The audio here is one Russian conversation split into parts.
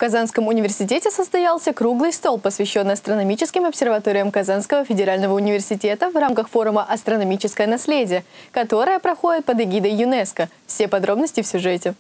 Казанском университете состоялся круглый стол, посвященный астрономическим обсерваториям Казанского федерального университета в рамках форума «Астрономическое наследие», которое проходит под эгидой ЮНЕСКО. Все подробности в сюжете.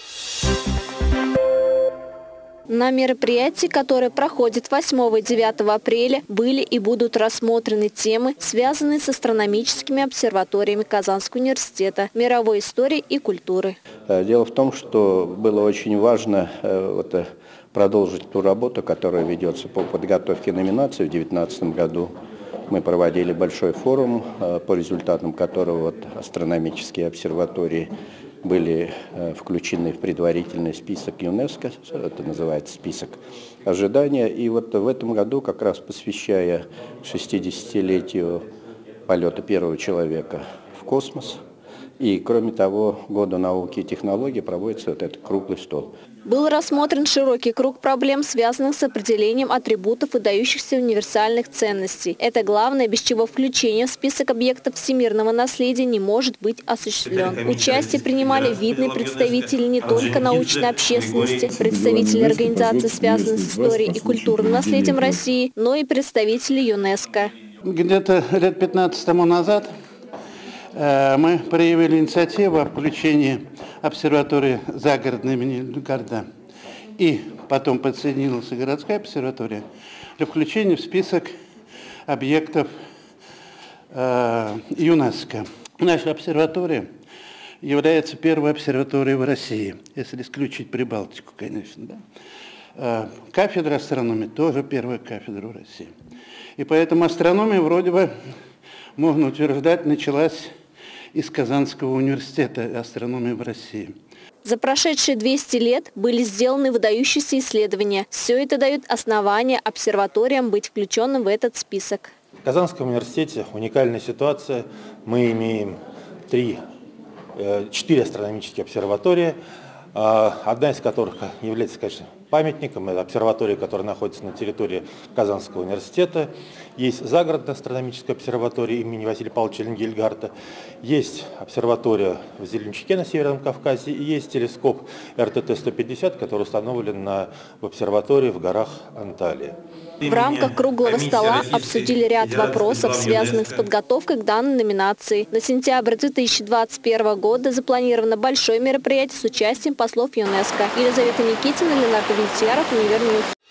На мероприятии, которое проходит 8 и 9 апреля, были и будут рассмотрены темы, связанные с астрономическими обсерваториями Казанского университета, мировой истории и культуры. Дело в том, что было очень важно продолжить ту работу, которая ведется по подготовке номинаций в 2019 году. Мы проводили большой форум, по результатам которого астрономические обсерватории были включены в предварительный список ЮНЕСКО, это называется список ожидания. И в этом году, как раз посвящая 60-летию полета первого человека в космос, и, кроме того, Году науки и технологий, проводится этот круглый стол. Был рассмотрен широкий круг проблем, связанных с определением атрибутов выдающихся универсальных ценностей. Это главное, без чего включение в список объектов всемирного наследия не может быть осуществлен. Участие принимали видные представители не только научной общественности, представители организаций, связанных с историей и культурным наследием России, но и представители ЮНЕСКО. Где-то лет 15 тому назад мы проявили инициативу о включении обсерватории загородной имени Люкарда, и потом подсоединилась и городская обсерватория для включения в список объектов ЮНЕСКО. Наша обсерватория является первой обсерваторией в России, если исключить Прибалтику, конечно. Да? Кафедра астрономии тоже первая кафедра в России. И поэтому астрономия, вроде бы, можно утверждать, началась из Казанского университета астрономии в России. За прошедшие 200 лет были сделаны выдающиеся исследования. Все это дает основания обсерваториям быть включенным в этот список. В Казанском университете уникальная ситуация. Мы имеем 4 астрономические обсерватории, одна из которых является, конечно, памятником. Это обсерватория, которая находится на территории Казанского университета. Есть загородная астрономическая обсерватория имени Василия Павловича Энгельгарта. Есть обсерватория в Зеленчуке на Северном Кавказе. И есть телескоп РТТ-150, который установлен в обсерватории в горах Анталии. В рамках круглого стола обсудили ряд вопросов, связанных с подготовкой к данной номинации. На сентябрь 2021 года запланировано большое мероприятие с участием послов ЮНЕСКО. Елизавета Никитина, Ленардо Винтьяров, Универньюз.